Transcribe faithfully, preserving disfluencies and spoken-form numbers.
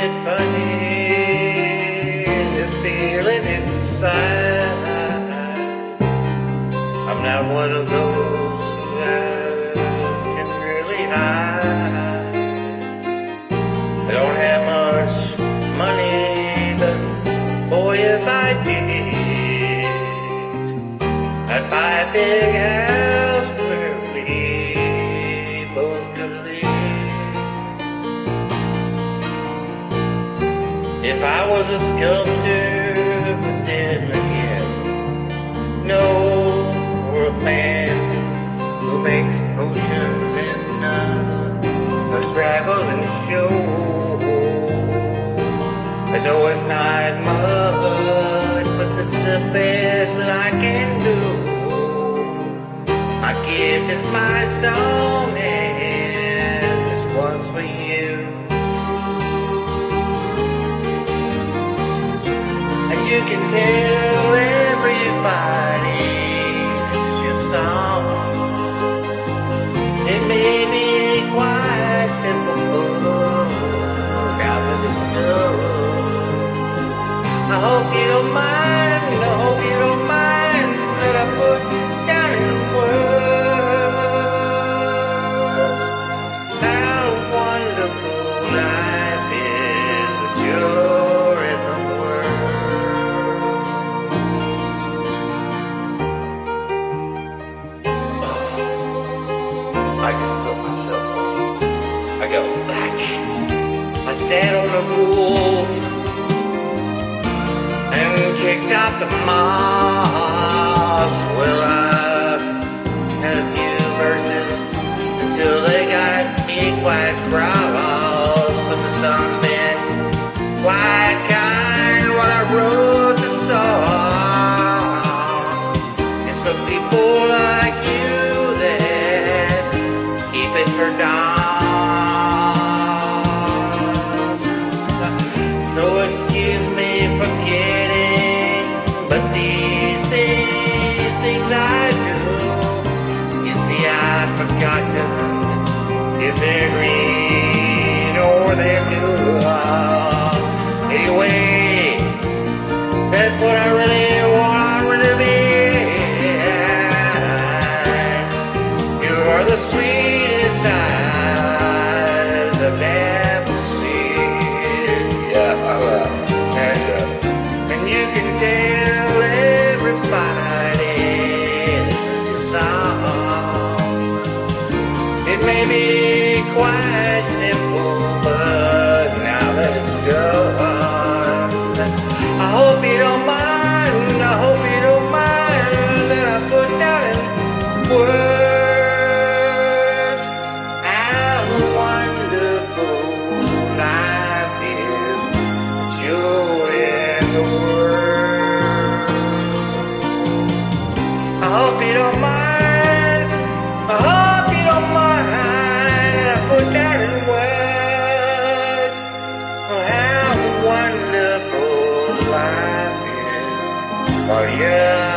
it funny, this feeling inside? I'm not one of those who I can really hide. I don't have much money, but boy, if I did, I'd buy a big house where we both could live. If I was a sculptor, but then again, no, or a man who makes potions in a, a traveling show. I know it's not much, but that's the best that I can do. My gift is my song, and this one's for you. And you can tell everybody this is your song. It may be quite simple, now that it's done. I hope you don't mind, I hope you don't mind that I put down in words how wonderful life is with you're in the world. Oh, I just built myself up. I go back. I sat on a roof and kicked out the moss. Well, I've had a few verses until they got me quite cross, but the song's been quite kind when I wrote the song. It's for people like you that keep it turned on. So excuse me for kidding, but these days, things I do, you see, I've forgotten if they're green or they're blue. Anyway, that's what I really want, I really be. You are the sweetest eyes I've ever seen. Yeah, and uh, and you can tell everybody this is your song. It may be quite simple, but now that it's done, I hope you don't mind, I hope you don't mind that I put down in words how wonderful life is with you in the world. I hope you don't mind, I hope you don't mind that I put down in words how wonderful life is while you're